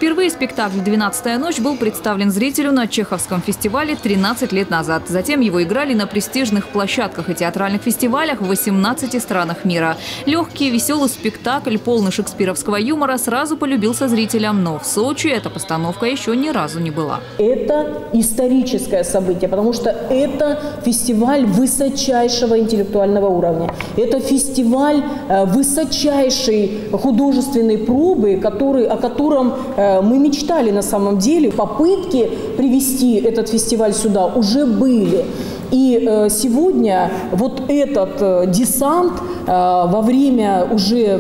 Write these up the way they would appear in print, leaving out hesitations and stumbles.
Впервые спектакль «12-я ночь» был представлен зрителю на Чеховском фестивале 13 лет назад. Затем его играли на престижных площадках и театральных фестивалях в 18 странах мира. Легкий, веселый спектакль, полный шекспировского юмора, сразу полюбился зрителям. Но в Сочи эта постановка еще ни разу не была. Это историческое событие, потому что это фестиваль высочайшего интеллектуального уровня. Это фестиваль высочайшей художественной пробы, о котором мы мечтали на самом деле. Попытки привести этот фестиваль сюда уже были. И сегодня вот этот десант во время уже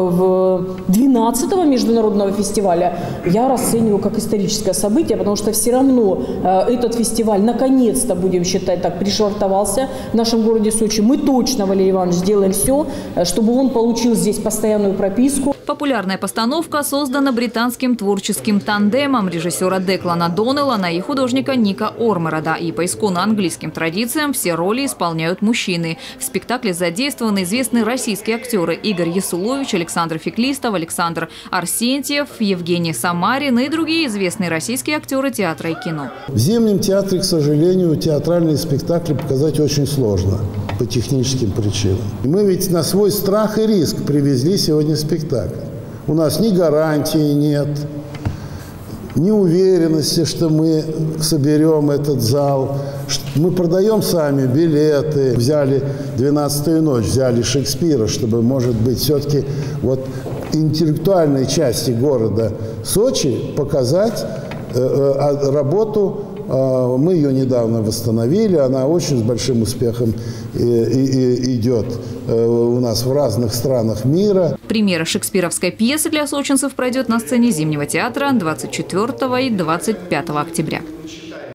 12-го международного фестиваля я расцениваю как историческое событие, потому что все равно этот фестиваль наконец-то, будем считать так, пришвартовался в нашем городе Сочи. Мы точно, Валерий Иванович, сделаем все, чтобы он получил здесь постоянную прописку. Популярная постановка создана британским творческим тандемом режиссера Деклана Доннеллана и художника Ника Ормерода. И по исконно английским традициям все роли исполняют мужчины. В спектакле задействованы известные российские актеры Игорь Ясулович, Александр Феклистов, Александр Арсентьев, Евгений Самарин и другие известные российские актеры театра и кино. В Зимнем театре, к сожалению, театральные спектакли показать очень сложно по техническим причинам. Мы ведь на свой страх и риск привезли сегодня спектакль. У нас ни гарантии нет, ни уверенности, что мы соберем этот зал. Мы продаем сами билеты. Взяли «12-ю ночь», взяли Шекспира, чтобы, может быть, все-таки вот интеллектуальной части города Сочи показать работу. Мы ее недавно восстановили, она очень с большим успехом идет у нас в разных странах мира. Премьера шекспировской пьесы для сочинцев пройдет на сцене Зимнего театра 24 и 25 октября.